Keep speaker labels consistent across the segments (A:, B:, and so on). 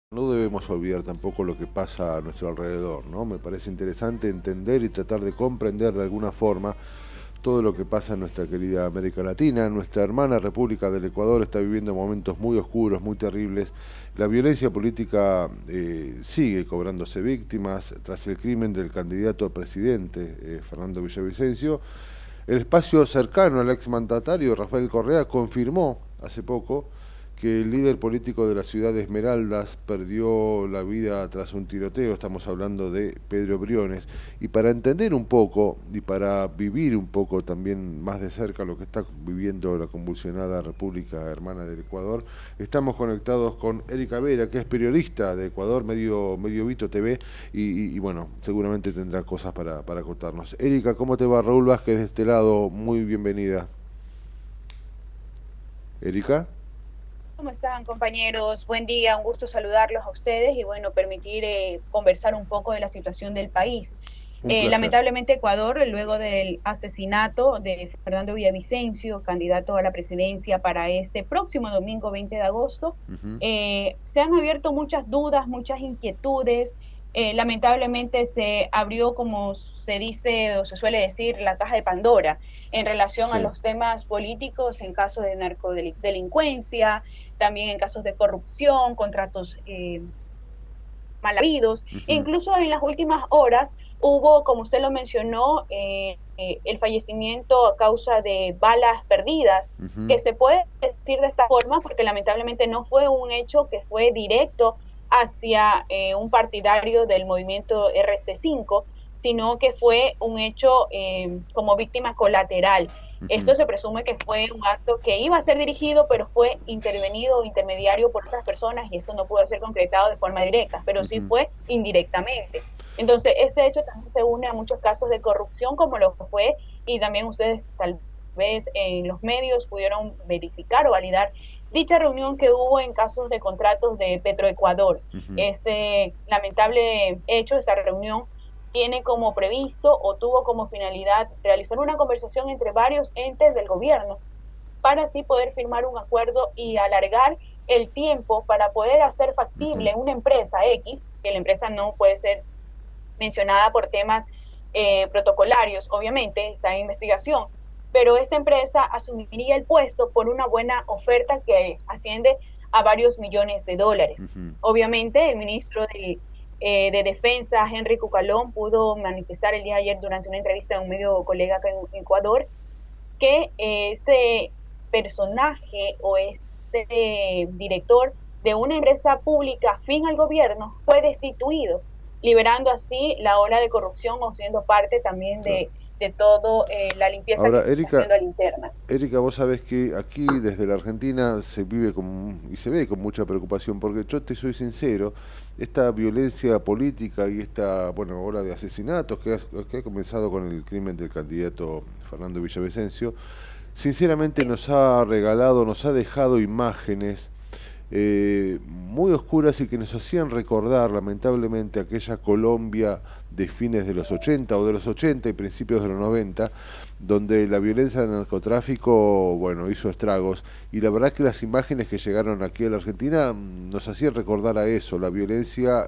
A: No debemos olvidar tampoco lo que pasa a nuestro alrededor, ¿no? Me parece interesante entender y tratar de comprender de alguna forma todo lo que pasa en nuestra querida América Latina. Nuestra hermana República del Ecuador está viviendo momentos muy oscuros, muy terribles. La violencia política sigue cobrándose víctimas tras el crimen del candidato a presidente, Fernando Villavicencio. El espacio cercano al exmandatario Rafael Correa confirmó hace poco que el líder político de la ciudad de Esmeraldas perdió la vida tras un tiroteo. Estamos hablando de Pedro Briones. Y para entender un poco y para vivir un poco también más de cerca lo que está viviendo la convulsionada República Hermana del Ecuador, estamos conectados con Erika Vera, que es periodista de Ecuador, Medio Vito TV, y bueno, seguramente tendrá cosas para contarnos. Erika, ¿cómo te va? Raúl Vázquez de este lado, muy bienvenida. Erika.
B: ¿Cómo están, compañeros? Buen día, un gusto saludarlos a ustedes y bueno, permitir conversar un poco de la situación del país.
A: Un placer.
B: Lamentablemente Ecuador, luego del asesinato de Fernando Villavicencio, candidato a la presidencia para este próximo domingo 20 de agosto,
A: Ujú.
B: se han abierto muchas dudas, muchas inquietudes. Lamentablemente se abrió, como se dice o se suele decir, la caja de Pandora en relación a
A: Sí.
B: los temas políticos en caso de narcodelincuencia, también en casos de corrupción, contratos mal habidos.
A: Ujú.
B: Incluso en las últimas horas hubo, como usted lo mencionó, el fallecimiento a causa de balas perdidas,
A: Ujú.
B: que se puede decir de esta forma porque lamentablemente no fue un hecho que fue directo hacia un partidario del movimiento RC5, sino que fue un hecho como víctima colateral.
A: Ujú.
B: Esto se presume que fue un acto que iba a ser dirigido, pero fue intervenido o intermediario por otras personas y esto no pudo ser concretado de forma directa, pero sí
A: Ujú.
B: fue indirectamente. Entonces, este hecho también se une a muchos casos de corrupción como lo fue y también ustedes tal vez en los medios pudieron verificar o validar dicha reunión que hubo en casos de contratos de Petroecuador.
A: Ujú.
B: Este lamentable hecho, esta reunión tiene como previsto o tuvo como finalidad realizar una conversación entre varios entes del gobierno para así poder firmar un acuerdo y alargar el tiempo para poder hacer
A: Ujú.
B: factible una empresa X, que la empresa no puede ser mencionada por temas protocolarios, obviamente, está en investigación, pero esta empresa asumiría el puesto por una buena oferta que asciende a varios millones de dólares.
A: Ujú.
B: Obviamente, el ministro de Defensa, Henry Cucalón, pudo manifestar el día de ayer durante una entrevista a un medio colega acá en Ecuador que este personaje o este director de una empresa pública afín al gobierno fue destituido, liberando así la ola de corrupción o siendo parte también
A: Claro.
B: de todo la limpieza que
A: Ahora,
B: se está haciendo a la interna.
A: Erika, vos sabés que aquí desde la Argentina se vive y se ve con mucha preocupación, porque yo te soy sincero, esta violencia política y esta, bueno, ola de asesinatos que ha comenzado con el crimen del candidato Fernando Villavicencio, sinceramente nos ha regalado, nos ha dejado imágenes muy oscuras y que nos hacían recordar lamentablemente aquella Colombia de fines de los 80 o de los 80 y principios de los 90, donde la violencia del narcotráfico, bueno, hizo estragos. Y la verdad que las imágenes que llegaron aquí a la Argentina nos hacían recordar a eso, la violencia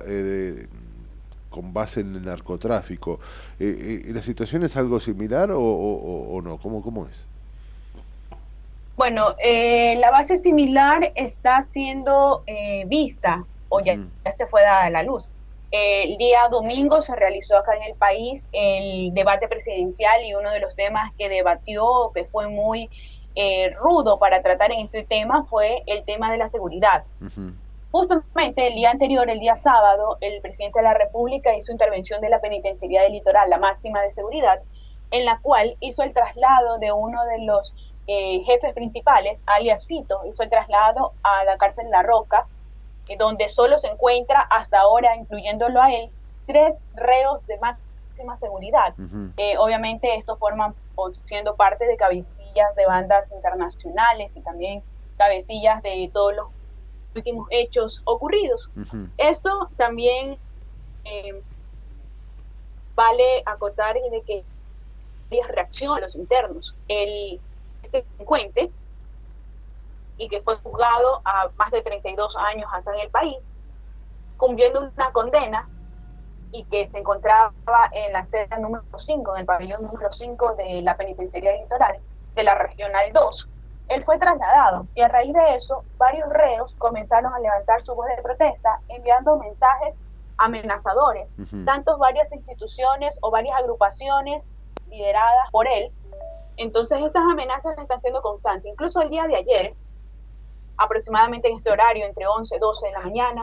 A: con base en el narcotráfico. ¿La situación es algo similar o no? ¿Cómo es?
B: Bueno, la base similar está siendo vista o
A: Ujú.
B: ya se fue dada a la luz. El día domingo se realizó acá en el país el debate presidencial y uno de los temas que debatió, que fue muy rudo para tratar en este tema, fue el tema de la seguridad.
A: Ujú.
B: Justamente el día anterior, el día sábado, el presidente de la República hizo intervención de la Penitenciaría del Litoral, la máxima de seguridad, en la cual hizo el traslado de uno de los jefes principales, alias Fito, hizo el traslado a la cárcel La Roca, donde solo se encuentra hasta ahora, incluyéndolo a él, 3 reos de máxima seguridad.
A: Ujú.
B: Obviamente esto forman o siendo parte de cabecillas de bandas internacionales y también cabecillas de todos los últimos hechos ocurridos.
A: Ujú.
B: Esto también eh, vale acotar de que reacción a los internos. Este delincuente y que fue juzgado a más de 32 años acá en el país, cumpliendo una condena y que se encontraba en la celda número 5, en el pabellón número 5 de la penitenciaría del Litoral, de la Regional 2. Él fue trasladado y a raíz de eso varios reos comenzaron a levantar su voz de protesta enviando mensajes amenazadores, tanto varias instituciones o varias agrupaciones lideradas por él. Entonces estas amenazas están siendo constantes. Incluso el día de ayer, aproximadamente en este horario, entre 11 y 12 de la mañana,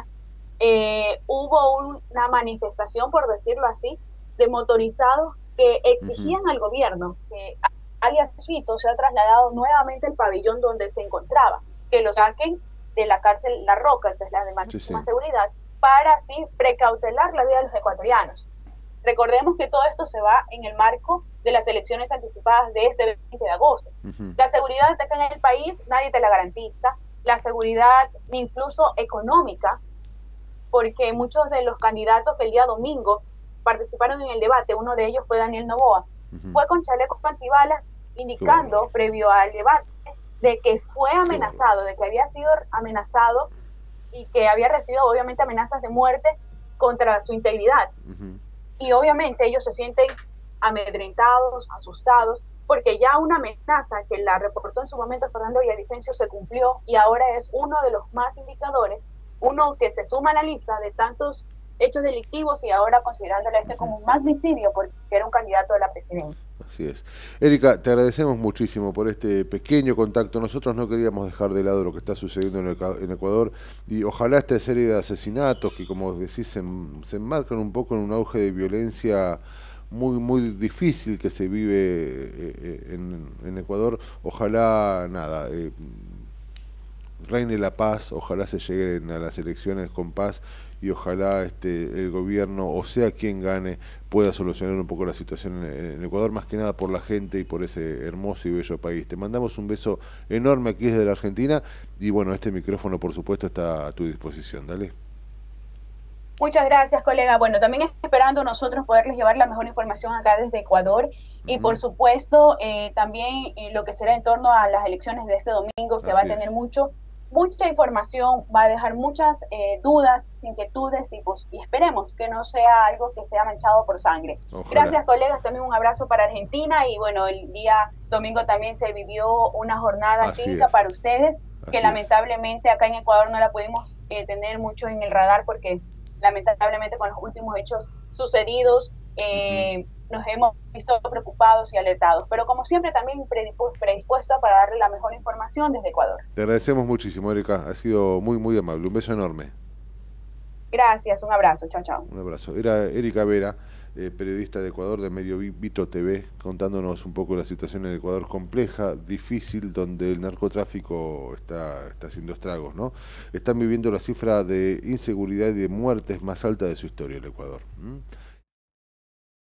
B: hubo una manifestación, por decirlo así, de motorizados que exigían al gobierno que alias Fito se ha trasladado nuevamente al pabellón donde se encontraba, que lo saquen de la cárcel La Roca, que es la de máxima seguridad, para así precautelar la vida de los ecuatorianos. Recordemos que todo esto se va en el marco de las elecciones anticipadas de este 20 de agosto. La seguridad acá en el país nadie te la garantiza, la seguridad incluso económica, porque muchos de los candidatos que el día domingo participaron en el debate, uno de ellos fue Daniel Noboa, fue con chalecos antibalas, indicando previo al debate de que fue amenazado, de que había sido amenazado y que había recibido obviamente amenazas de muerte contra su integridad. Y obviamente ellos se sienten amedrentados, asustados, porque ya una amenaza que la reportó en su momento Fernando Villavicencio se cumplió y ahora es uno de los más indicadores, uno que se suma a la lista de tantos hechos delictivos y ahora considerándole como más visible porque era un candidato a la presidencia.
A: Así es. Erika, te agradecemos muchísimo por este pequeño contacto. Nosotros no queríamos dejar de lado lo que está sucediendo en Ecuador y ojalá esta serie de asesinatos que, como decís, se enmarcan un poco en un auge de violencia muy difícil que se vive en Ecuador, ojalá nada, reine la paz, ojalá se lleguen a las elecciones con paz y ojalá el gobierno, o sea quien gane, pueda solucionar un poco la situación en Ecuador, más que nada por la gente y por ese hermoso y bello país. Te mandamos un beso enorme aquí desde la Argentina y bueno, este micrófono por supuesto está a tu disposición. Dale.
B: Muchas gracias, colega. Bueno, también esperando nosotros poderles llevar la mejor información acá desde Ecuador y por supuesto también lo que será en torno a las elecciones de este domingo, que va a tener mucha información, va a dejar muchas dudas, inquietudes y esperemos que no sea algo que sea manchado por sangre. Ojalá. Gracias, colegas, también un abrazo para Argentina y bueno, el día domingo también se vivió una jornada cívica para ustedes, que lamentablemente acá en Ecuador no la pudimos tener mucho en el radar porque lamentablemente con los últimos hechos sucedidos nos hemos visto preocupados y alertados, pero como siempre también predispuesta para darle la mejor información desde Ecuador.
A: Te agradecemos muchísimo, Erika, ha sido muy amable, un beso enorme.
B: Gracias, un abrazo, chao, chao.
A: Un abrazo. Era Erika Vera, periodista de Ecuador de Medio Vito TV, contándonos un poco la situación en Ecuador compleja, difícil, donde el narcotráfico está haciendo estragos, ¿no? Están viviendo la cifra de inseguridad y de muertes más alta de su historia el Ecuador.